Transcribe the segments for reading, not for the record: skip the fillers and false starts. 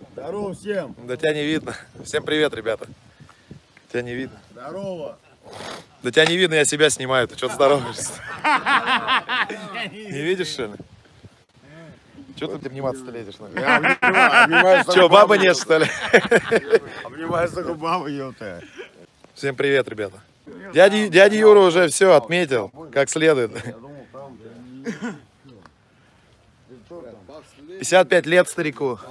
Здорово всем. Да тебя не видно. Всем привет, ребята. Тебя не видно. Здорово. Да тебя не видно, я себя снимаю. Ты что-то здороваешься? Не видишь, что ли? Чего ты обниматься-то лезешь? Я обнимаюсь. Че, бабы нет, что ли? Обнимаюсь только бабы, ёпта. Всем привет, ребята. Дядя Юра уже все отметил, как следует. 55 лет старику.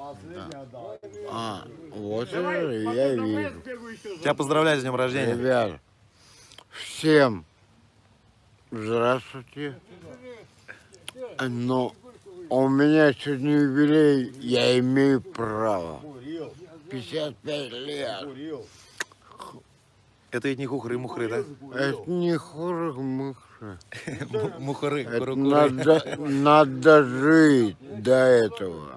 Вот я вижу. Тебя поздравляю с днем рождения. Ребят, всем здравствуйте. Но у меня сегодня юбилей, я имею право. 55 лет. Это ведь не хухры-мухры, да? Это не хуры-мухры. Мухры, Это куры-куры. надо жить до этого.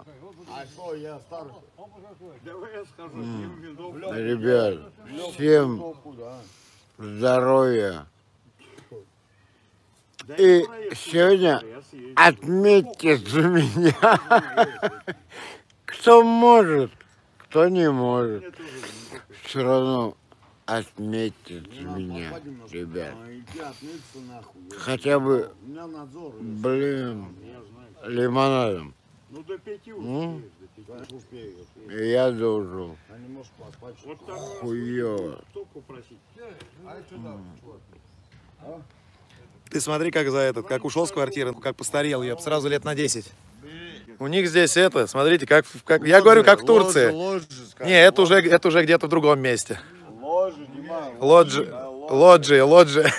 Ребят, всем здоровья. И сегодня отметьте за меня, кто может, кто не может. Все равно отметьте за меня, ребят. Хотя бы, блин, лимонадом. Я должен. Хуёво. Ты смотри, как за этот, как ушел с квартиры, как постарел, я сразу лет на 10. У них здесь это, смотрите, как я говорю, как в Турции. Не, это уже где-то в другом месте. Лоджи.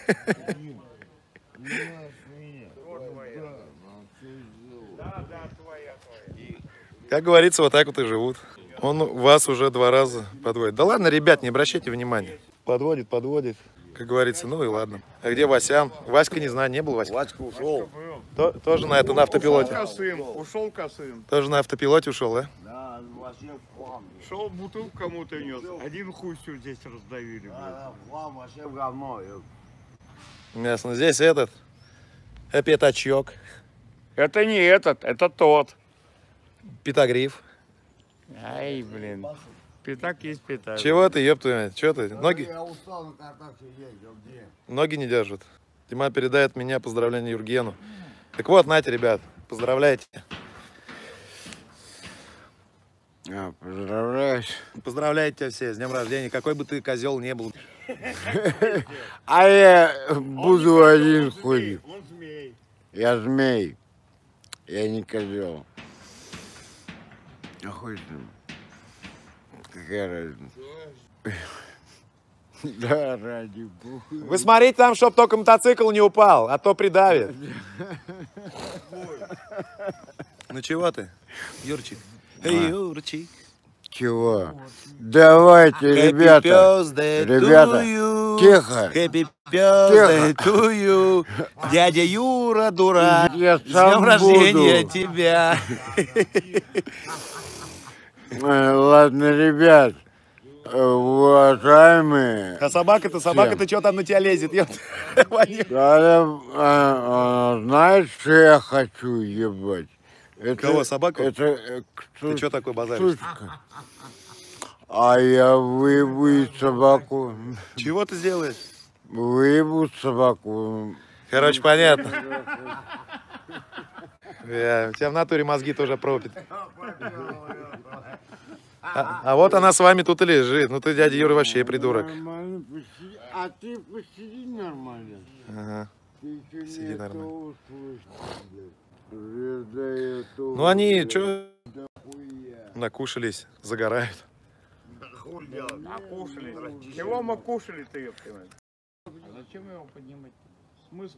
Как говорится, вот так вот и живут. Он вас уже 2 раза подводит. Да ладно, ребят, не обращайте внимания. Подводит. Как говорится, ну и ладно. А где Васян? Васька, не знаю, не был Васька. Васька ушел. Тоже на автопилоте. Ушел косым. Тоже на автопилоте ушел, да? Да, вообще в хлам. Шел бутылку кому-то нес. Один хуй всю здесь раздавили. Да, в хлам, вообще в говно. Ясно. Здесь этот пятачок, Это не этот, это тот. питогриф. Ай, блин. Пятак есть пятак. Чего ты, ёб твою мать? Чего ты? Я устал на картах сидеть, где? Ноги не держат. Дима передает меня поздравление Юргену. Так вот, нате, ребят, поздравляйте. Поздравляю. Поздравляйте тебя все с днем рождения. Какой бы ты козел не был. А я буду один ходить. Он змей. Я змей. Я не козел. А хуй с ним. Какая разница? Да, ради бога. Вы смотрите там, чтоб только мотоцикл не упал, а то придавит. Ну чего ты, Юрчик? Юрчик. Чего? Давайте, ребята. Тихо. Happy birthday to you. Дядя Юра, дурак. Я С сам днем рождения буду. тебя. Ладно, ребят. Уважаемые. А собака-то что там на тебя лезет? Знаешь, что я хочу ебать? Это, Кого, собаку? Это Ты что такой базаришь? сучка. А я выебу собаку. Чего ты сделаешь? Выебу собаку. Короче, понятно. У тебя в натуре мозги тоже пропит. А вот она с вами тут и лежит. Ну ты, дядя Юра, вообще придурок. Нормально посиди. А ты посиди нормально. Ага. Ты Сиди нормально. Ну Ну они, что, накушались, загорают. Кушали. Чего мы кушали-то, ёпта? А зачем его поднимать? Смысл?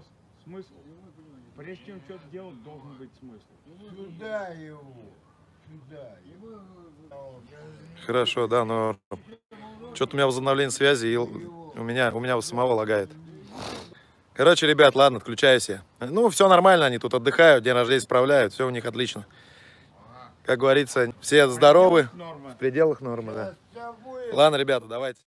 Прежде чем что-то делать, должен быть смысл. Сюда его. Сюда. Хорошо, да, но что-то у меня возобновление связи, и у меня самого лагает. Короче, ребят, ладно, отключаюсь я. Ну, все нормально, они тут отдыхают, день рождения справляют, все у них отлично. Как говорится, все здоровы, в пределах нормы, да. Ладно, ребята, давайте.